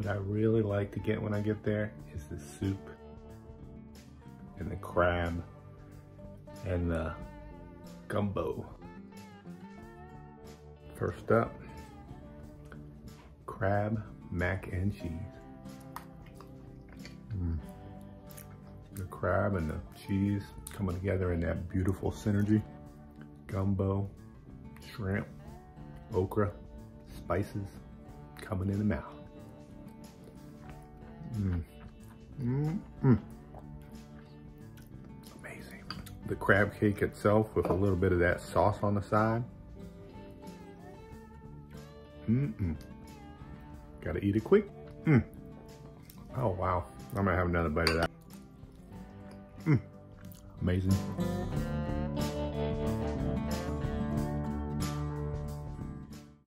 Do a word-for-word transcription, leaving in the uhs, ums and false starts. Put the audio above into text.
I really like to get when I get there is the soup and the crab and the gumbo. First up, crab mac and cheese. Mm. The crab and the cheese coming together in that beautiful synergy. Gumbo, shrimp, okra, spices coming in the mouth. Mm. Mm -mm. Amazing. The crab cake itself with a little bit of that sauce on the side. Mm-mm. Gotta eat it quick. Mm. Oh wow, I'm gonna have another bite of that. Mm. Amazing.